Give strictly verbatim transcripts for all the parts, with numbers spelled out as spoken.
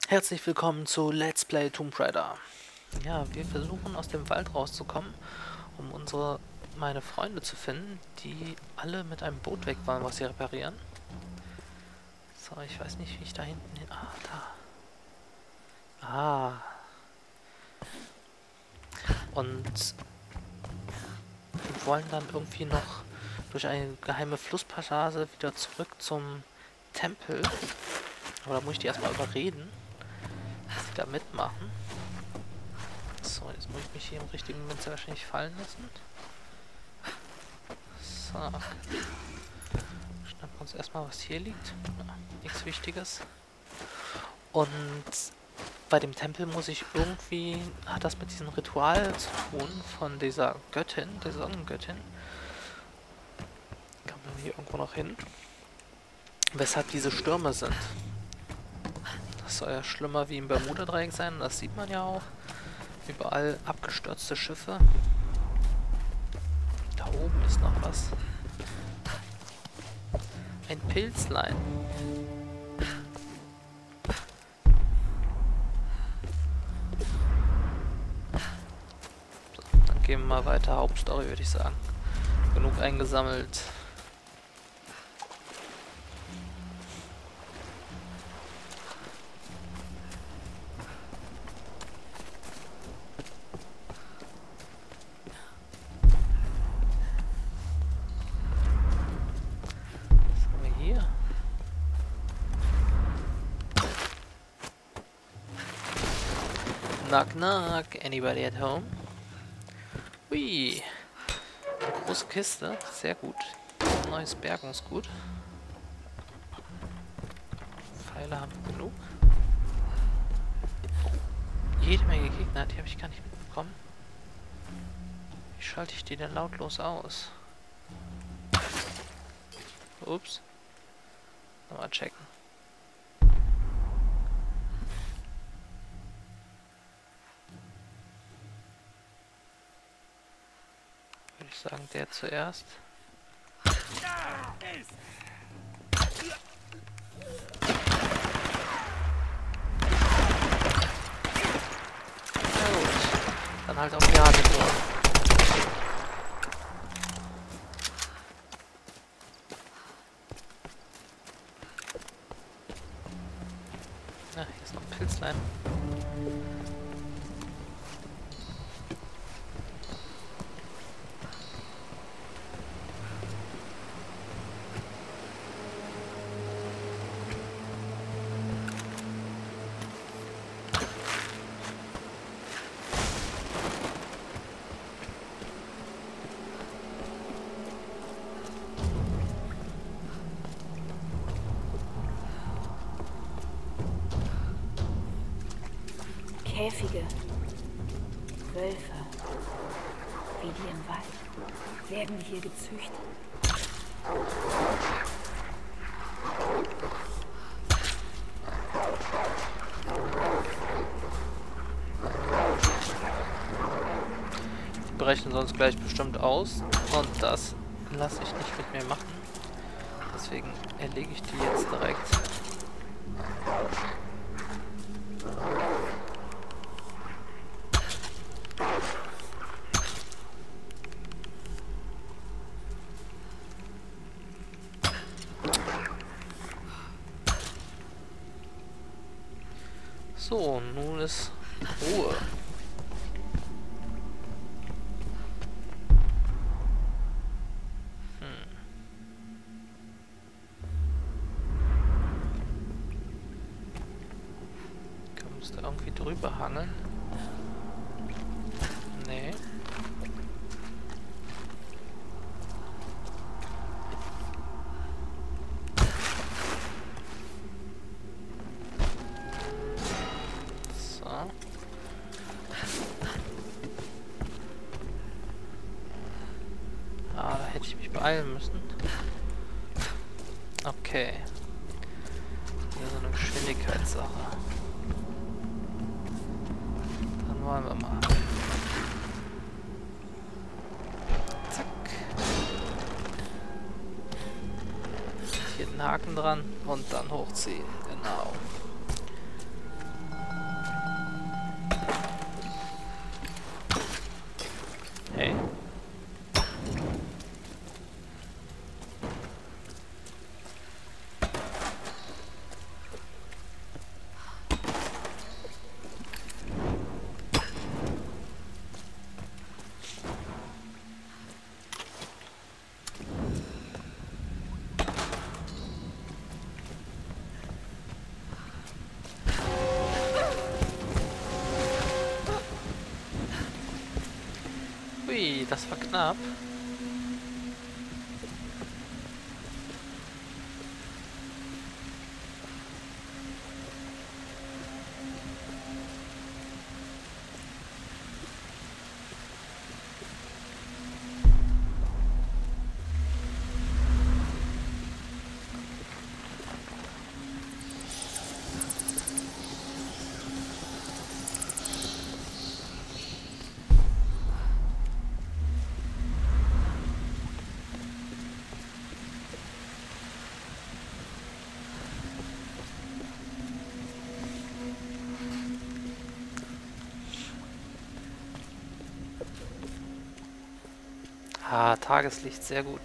Herzlich willkommen zu Let's Play Tomb Raider. Ja, wir versuchen aus dem Wald rauszukommen, um unsere, meine Freunde zu finden, die alle mit einem Boot weg waren, was sie reparieren. So, ich weiß nicht, wie ich da hinten hin... Ah, da. Ah. Und wir wollen dann irgendwie noch durch eine geheime Flusspassage wieder zurück zum Tempel. Aber da muss ich die erstmal überreden, dass sie da mitmachen. So, jetzt muss ich mich hier im richtigen Moment sehr wahrscheinlich fallen lassen. So. Schnappen wir uns erstmal, was hier liegt. Ja, nichts Wichtiges. Und bei dem Tempel muss ich irgendwie, hat das mit diesem Ritual zu tun von dieser Göttin, der Sonnengöttin. Kann man hier irgendwo noch hin. Weshalb diese Stürme sind. Das soll ja schlimmer wie im Bermuda-Dreieck sein, das sieht man ja auch. Überall abgestürzte Schiffe. Da oben ist noch was. Ein Pilzlein. So, dann gehen wir mal weiter. Hauptstory, würde ich sagen. Genug eingesammelt. Knock knock, anybody at home? Ui, eine große Kiste, sehr gut. Neues Bergungsgut. Pfeile haben wir genug. Jede Menge Gegner, die habe ich gar nicht mitbekommen. Wie schalte ich die denn lautlos aus? Ups. Nochmal checken. Würde ich sagen, der zuerst. Na gut, dann halt auf Jagdtour. Ja, hier ist noch ein Pilzlein. Käfige, Wölfe, wie die im Wald, werden hier gezüchtet. Die brechen sonst gleich bestimmt aus und das lasse ich nicht mit mir machen. Deswegen erlege ich die jetzt direkt. So, nun ist Ruhe. Hm. Kann man da irgendwie drüber hangeln? Nee. Ah, da hätte ich mich beeilen müssen. Okay. Hier so eine Geschwindigkeitssache. Dann wollen wir mal. Zack. Hier den Haken dran und dann hochziehen. Genau. Ui, das war knapp. Ah, Tageslicht, sehr gut.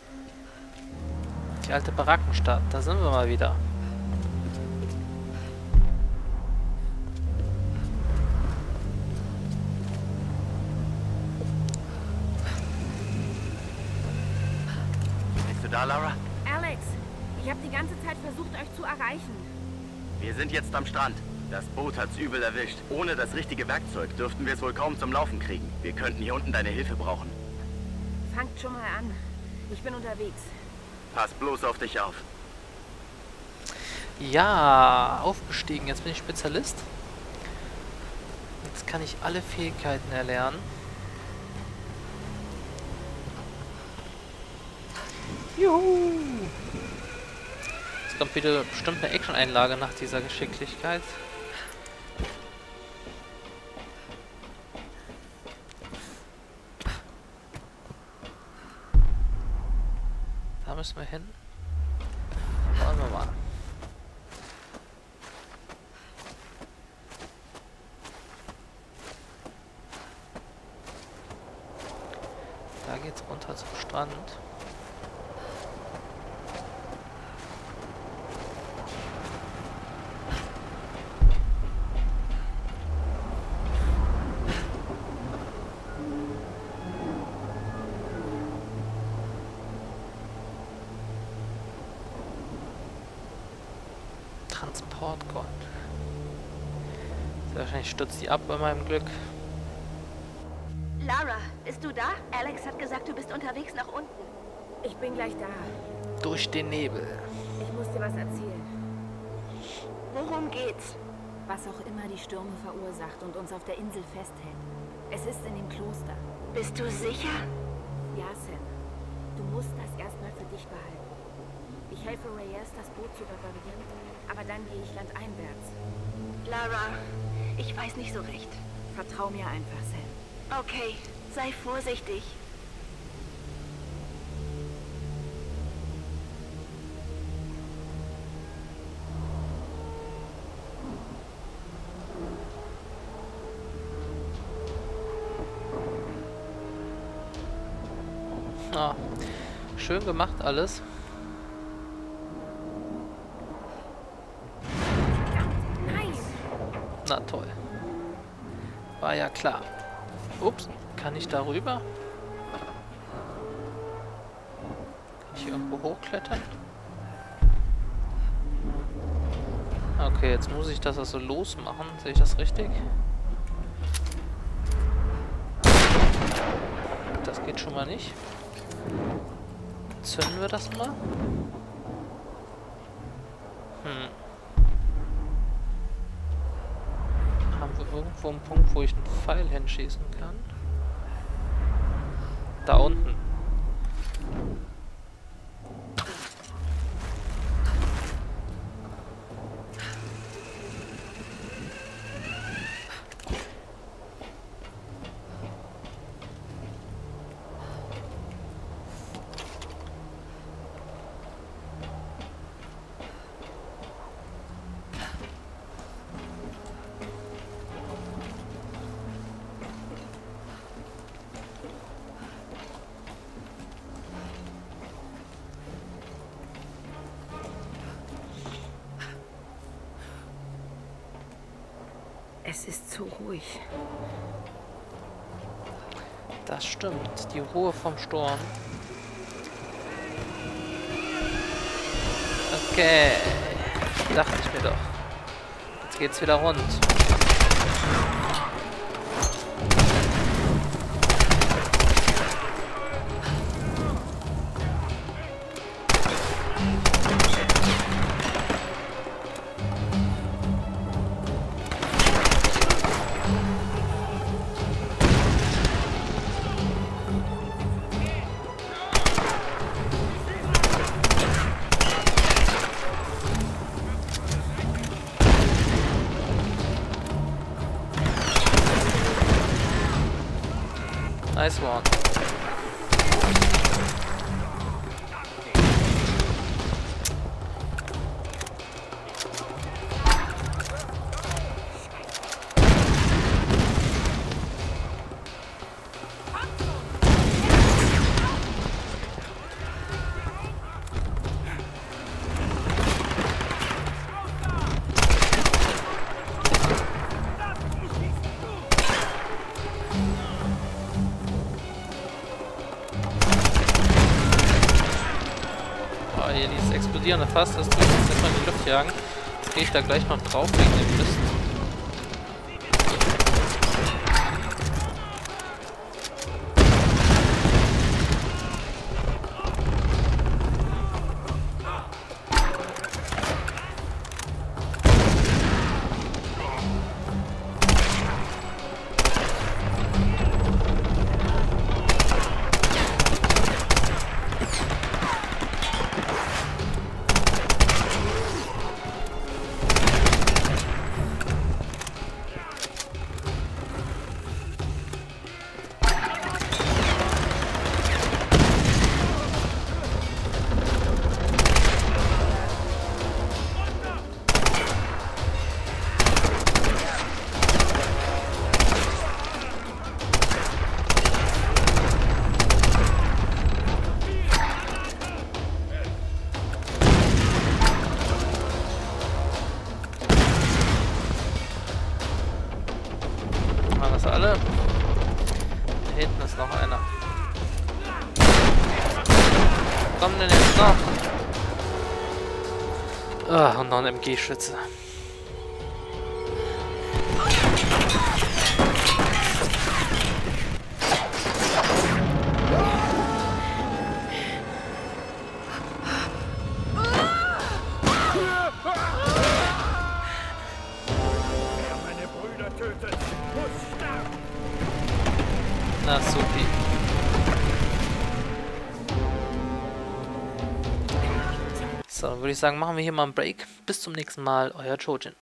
Die alte Barackenstadt, da sind wir mal wieder. Bist du da, Lara? Alex, ich habe die ganze Zeit versucht, euch zu erreichen. Wir sind jetzt am Strand. Das Boot hat's übel erwischt. Ohne das richtige Werkzeug dürften wir es wohl kaum zum Laufen kriegen. Wir könnten hier unten deine Hilfe brauchen. Fangt schon mal an. Ich bin unterwegs. Pass bloß auf dich auf. Ja, aufgestiegen. Jetzt bin ich Spezialist. Jetzt kann ich alle Fähigkeiten erlernen. Juhu! Jetzt kommt wieder bestimmt eine Action-Einlage nach dieser Geschicklichkeit. Da müssen wir hin. Wollen wir mal. Da geht's runter zum Strand. Transportkorn. Sehr wahrscheinlich stürzt die ab bei meinem Glück. Lara, bist du da? Alex hat gesagt, du bist unterwegs nach unten. Ich bin gleich da. Durch den Nebel. Ich muss dir was erzählen. Worum geht's? Was auch immer die Stürme verursacht und uns auf der Insel festhält. Es ist in dem Kloster. Bist du sicher? Ja, Sam. Du musst das erstmal für dich behalten. Ich helfe Reyes, das Boot zu reparieren, aber dann gehe ich landeinwärts. Lara, ich weiß nicht so recht. Vertrau mir einfach, Sam. Okay, sei vorsichtig. Ah, schön gemacht alles. Nein! Na toll. War ja klar. Ups, kann ich da rüber? Kann ich hier irgendwo hochklettern? Okay, jetzt muss ich das also losmachen. Sehe ich das richtig? Das geht schon mal nicht. Zünden wir das mal? Hm. Haben wir irgendwo einen Punkt, wo ich einen Pfeil hinschießen kann? Da unten. Es ist zu ruhig. Das stimmt. Die Ruhe vom Sturm. Okay. Dachte ich mir doch. Jetzt geht's wieder rund. Nice one. Hier dieses explodierende Fass, das tue ich jetzt erstmal in die Luft jagen. Jetzt gehe ich da gleich noch drauf wegen dem Mist. Alle. Da hinten ist noch einer. Komm denn jetzt noch? Ah, und noch ein M G-Schütze. Na, supi. So, dann würde ich sagen, machen wir hier mal einen Break. Bis zum nächsten Mal, euer Chojin.